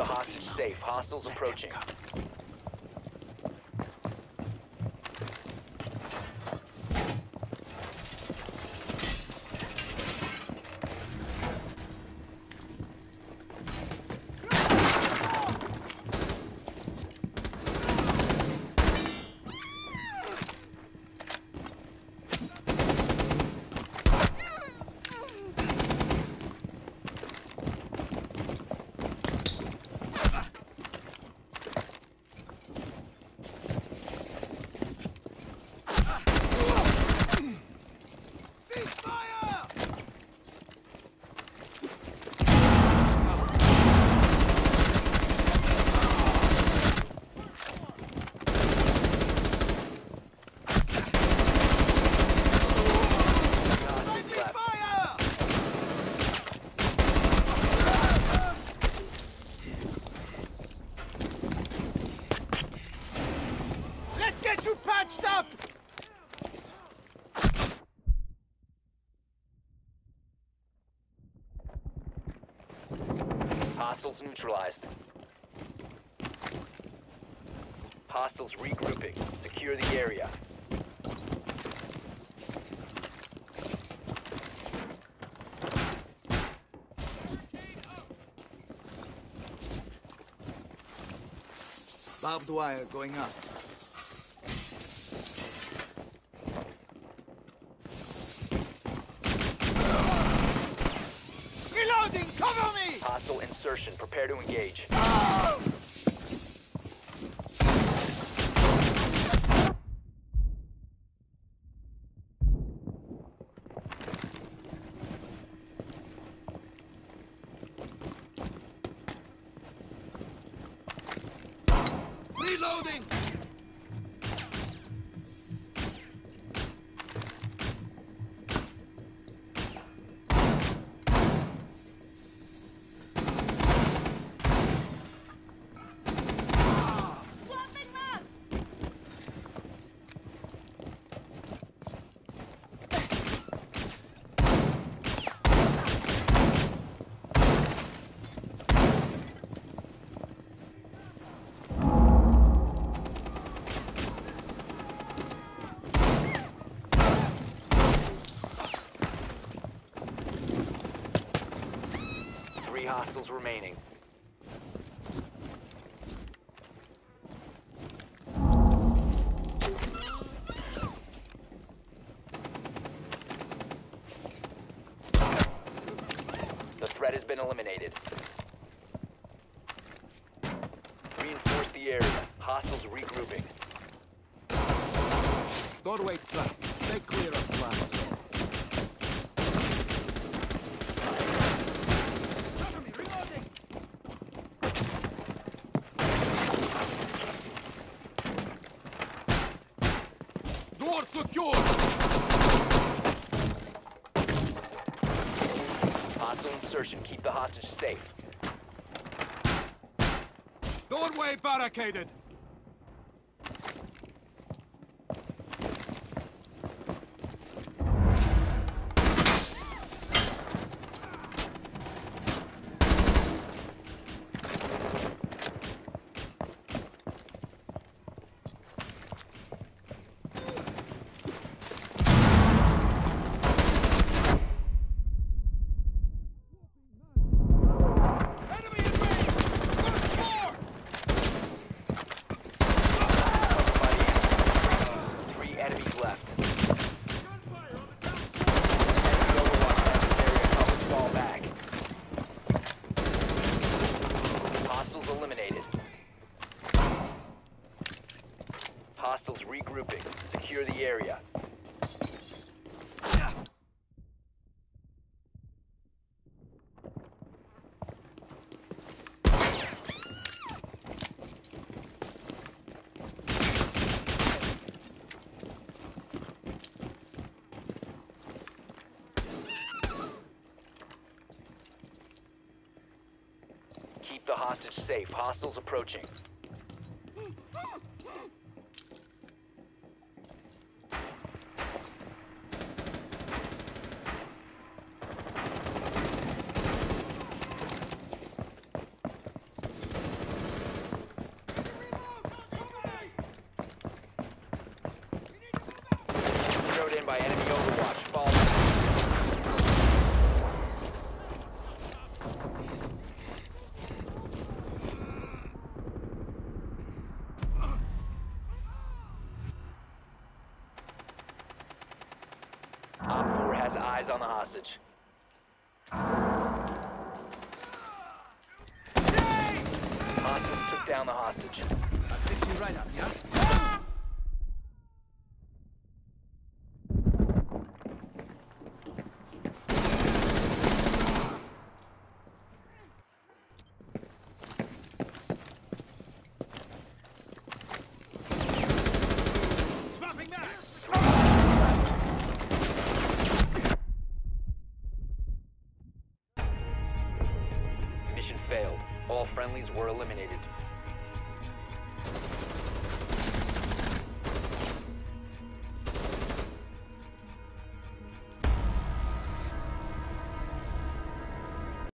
hostage safe. Hostiles approaching. Get you patched up! Hostiles neutralized. Hostiles regrouping. Secure the area. Barbed wire going up. Reloading! Cover me! Hostile insertion. Prepare to engage. Reloading! Hostiles remaining. The threat has been eliminated. Reinforce the area. Hostiles regrouping. Doorway trap. Stay clear of plants. Secure! Hostile insertion. Keep the hostage safe. Doorway barricaded! Hostiles regrouping. Secure the area. Keep the hostage safe. Hostiles approaching. by enemy Overwatch. Fall back. Op 4 has eyes on the hostage. Hostiles took down the hostage. I'll fix you right up, yeah? Swapping max! Mission failed. All friendlies were eliminated.